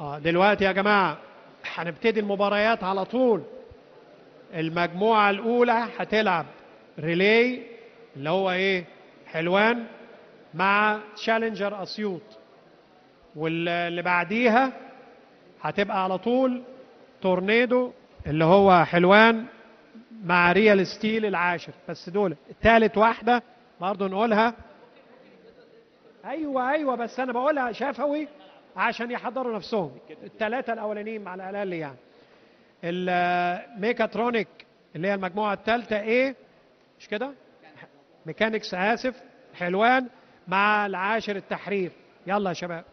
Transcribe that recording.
دلوقتي يا جماعة هنبتدي المباريات على طول. المجموعة الأولى هتلعب ريلي اللي هو إيه؟ حلوان مع تشالنجر أسيوط، واللي بعديها هتبقى على طول تورنيدو اللي هو حلوان مع ريال ستيل العاشر. بس دول الثالث واحدة برضه نقولها. ايوه بس انا بقولها شفوي عشان يحضروا نفسهم. الثلاثة الاولانيين على الاقل يعني. الميكاترونيك اللي هي المجموعة الثالثة ايه؟ مش كده؟ ميكانيكس اسف، حلوان مع العاشر التحرير. يلا يا شباب.